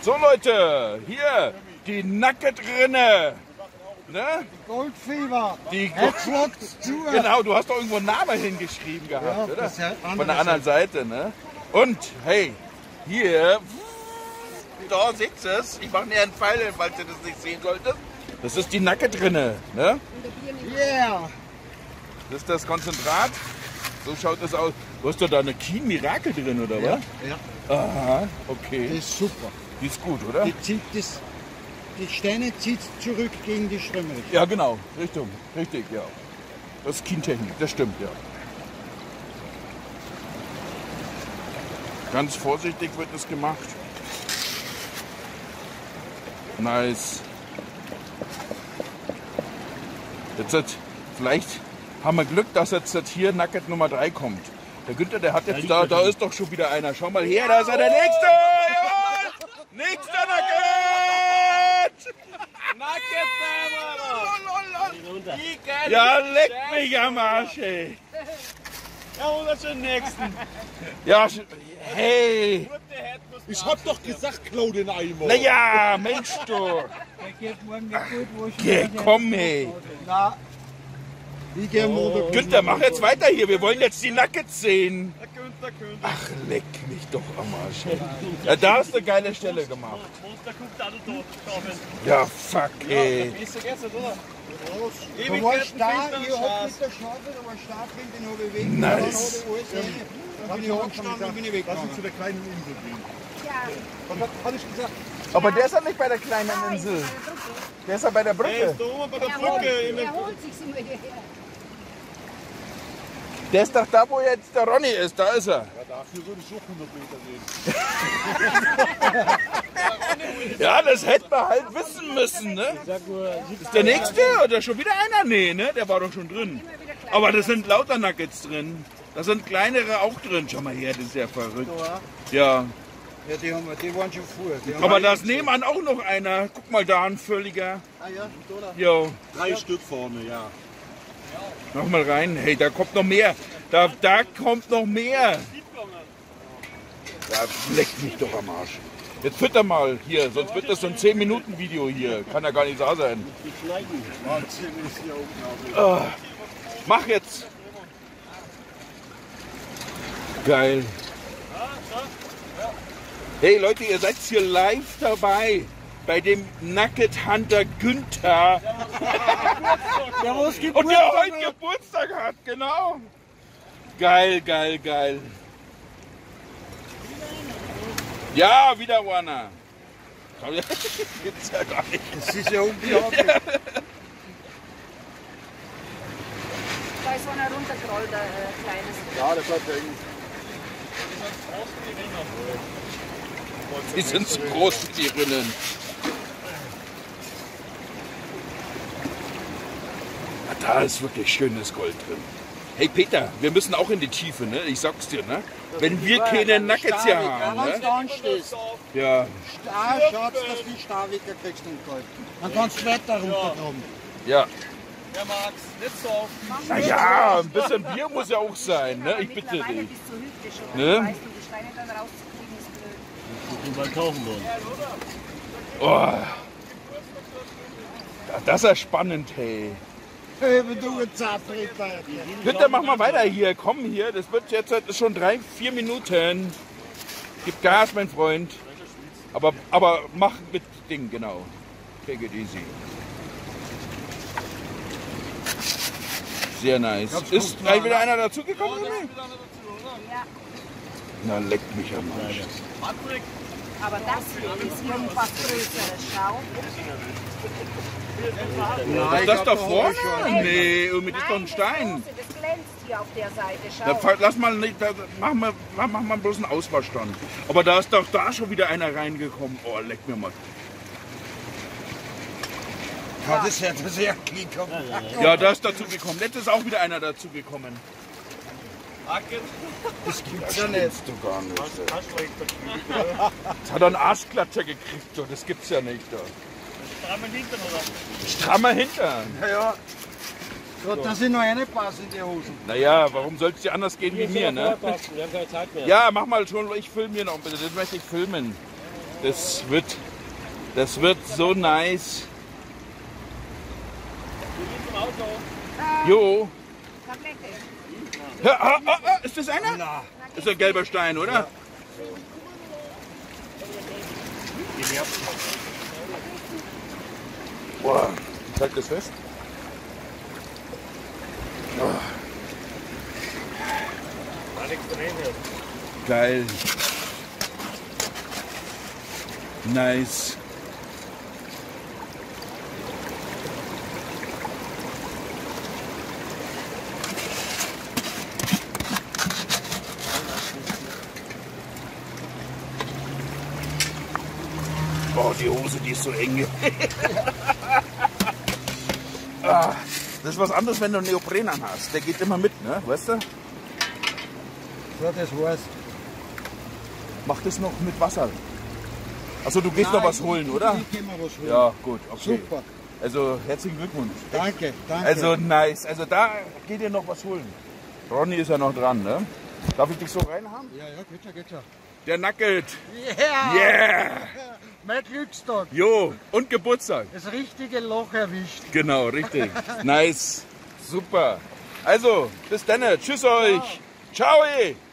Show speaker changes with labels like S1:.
S1: So Leute, hier die Nugget-Rinne. Ne?
S2: Goldfieber.
S1: Die
S2: Jetzt lockt's zu.
S1: Genau, du hast doch irgendwo einen Namen hingeschrieben gehabt,
S2: Ja,
S1: oder?
S2: das ist ja
S1: Von der anderen Seite, ne? Und, hey, hier, da seht ihr es. Ich mache näher einen Pfeil hin, falls ihr das nicht sehen solltet. Das ist die Nugget-Rinne, ne?
S2: Yeah.
S1: Das ist das Konzentrat. So schaut das aus. Du hast doch da eine Keen Miracle drin, oder was?
S2: Ja,
S1: Aha,
S2: das
S1: okay.
S2: ist super.
S1: Die ist gut, oder?
S2: Die Steine zieht zurück gegen die Ströme.
S1: Ja, genau. Richtig, ja. Das ist Keen-Technik, das stimmt, ja. Ganz vorsichtig wird das gemacht. Nice. Jetzt vielleicht haben wir Glück, dass jetzt hier Nugget Nummer 3 kommt. Der Günther, der hat jetzt da ist doch schon wieder einer. Schau mal her, da ist er, der nächste! Jawohl! Nächster Nugget!
S3: Nugget,
S1: Ja, leck mich am Arsch, ey.
S3: Ja, oder schon nächsten.
S1: Ja, hey.
S4: Ich hab doch gesagt, klau den Eimer.
S1: Naja, Mensch, du.
S2: Der geht morgen nicht gut, wo ich
S1: Geh, komm, ey.
S2: Na, wie gehen wir
S1: Günther, mach jetzt weiter hier. Wir wollen jetzt die Nuggets sehen.
S3: Günther.
S1: Ach, leck mich doch am Arsch, ey. Ja, da hast du eine geile Stelle gemacht.
S3: Monster guckt auch dort.
S1: Ja, fuck, ey.
S3: Ist vergessen, oder?
S2: Du warst da, ich hab mit der Schaufel, da war stark drin, den hab ich weg.
S1: Nice.
S2: Dann habe ich alles rein. Dann bin ich angestanden und bin ich
S4: Lass
S2: weggegangen.
S4: uns zu der kleinen Insel gehen. Was hat ich gesagt?
S1: Aber der ist ja nicht bei der kleinen Insel. Der ist ja bei der
S3: Er
S1: Brücke.
S3: ist da oben bei der Brücke.
S5: Er holt sich immer hierher.
S1: Der ist doch da, wo jetzt der Ronny ist. Da ist er.
S4: Ja, dafür würde ich auch 100 Meter gehen.
S1: Ja, das hätten wir halt wissen müssen, ne? Ist der nächste oder schon wieder einer? Nee, ne? Der war doch schon drin. Aber das sind lauter Nuggets drin. Da sind kleinere auch drin. Schau mal her, das ist ja verrückt. Ja.
S2: Ja, die waren schon vor. Die haben
S1: Aber da ist nebenan auch noch einer. Guck mal da, ein völliger.
S2: Ah ja, da.
S1: Jo.
S4: 3 Stück vorne, ja.
S1: Mach mal rein. Hey, da kommt noch mehr. Da kommt noch mehr. Ja, leck mich doch am Arsch. Jetzt fütter mal hier, sonst wird das so ein 10-Minuten-Video hier. Kann ja gar nicht wahr sein.
S4: Wahnsinn ist hier unglaublich.
S1: Mach jetzt. Geil. Hey Leute, ihr seid hier live dabei bei dem Nugget Hunter Günther. Und der heute Geburtstag hat, genau. Geil. Ja, wieder einer. Gibt's ja gar nicht.
S2: Das ist ja unglaublich.
S5: Da ist so einer runtergerollt, kleines.
S4: Ja, der bleibt hängen.
S1: Die sind zu groß für die Rinnen. Da ist wirklich schönes Gold drin. Hey Peter, wir müssen auch in die Tiefe, ne? Ich sag's dir, ne? Wenn wir keine Nuggets hier haben,
S2: Wenn
S1: ne?
S2: du anstehst,
S1: Ja,
S2: schaut, dass du die Starwicker kriegst und Gold. Dann kannst du weiter runterkommen.
S1: ja.
S3: Ja, Max, nicht so oft.
S1: Naja, ein bisschen Bier muss ja auch sein, ne? Ich bitte
S5: Mittlerweile
S1: dich.
S5: bis zur Hüfte schon.
S1: Ne?
S5: Weißt du, die Steine dann rauszukriegen ist blöd.
S3: Mal kaufen wollen.
S1: Oh. Ja, das ist ja spannend, hey.
S2: Wenn du ein Zapfritter.
S1: Bitte mach mal weiter hier, komm hier. Das wird jetzt schon 3-4 Minuten. Gib Gas, mein Freund. Aber mach mit Ding, genau. Take it easy. Sehr nice. Ist gleich wieder einer dazugekommen? Oder?
S5: Ja,
S1: Na, leck mich am Arsch.
S5: aber das hier ist irgendwas Größeres. Schau.
S1: Ist das da vorne? Nee, irgendwie ist doch ein Stein.
S5: Das glänzt hier auf der Seite.
S1: Da,
S5: Schau.
S1: lass mal nicht, mach mal bloß einen Auswasch dann. Aber da ist doch da schon wieder einer reingekommen. Oh, leck mir mal.
S2: Ja, das hätte sehr gekommen.
S1: Ja, da ist dazu gekommen. Jetzt ist auch wieder einer dazu gekommen.
S2: Das gibt's ja nicht.
S1: Du gar nicht. Jetzt hat er einen Arschklatscher gekriegt. Das gibt's ja nicht.
S3: Dreimal Hintern, oder?
S1: Strammer Hintern.
S2: Ja. Gott, dass ich noch eine passe in die Hosen.
S1: Naja, warum soll es dir anders gehen wie mir, ne?
S3: Wir haben keine Zeit mehr.
S1: Ja, mach mal schon. Ich filme hier noch bitte. Das möchte ich filmen. Das wird so nice. Jo.
S5: Tablette.
S1: Ja, ist das einer? Na. Ist ein gelber Stein, oder? Ja. Boah, ich halte das fest. Oh. Geil. Nice. Oh, die Hose, die ist so eng. Ah, das ist was anderes, wenn du einen Neopren an hast. Der geht immer mit, ne? Weißt du?
S2: So, das war's.
S1: Mach das noch mit Wasser. Achso, du gehst noch was holen, oder?
S2: Ich geh mal was holen.
S1: Ja, gut, okay.
S2: Super.
S1: Also, herzlichen Glückwunsch.
S2: Danke, danke.
S1: Also, nice. Also, da geht ihr noch was holen. Ronny ist ja noch dran, ne? Darf ich dich so reinhaben?
S2: Ja, geht schon, geht schon.
S1: Der nackelt.
S2: Yeah!
S1: Yeah!
S2: Mein Glückstag.
S1: Jo, und Geburtstag.
S2: Das richtige Loch erwischt.
S1: Genau, richtig. Nice. Super. Also, bis dann. Tschüss euch. Ciao.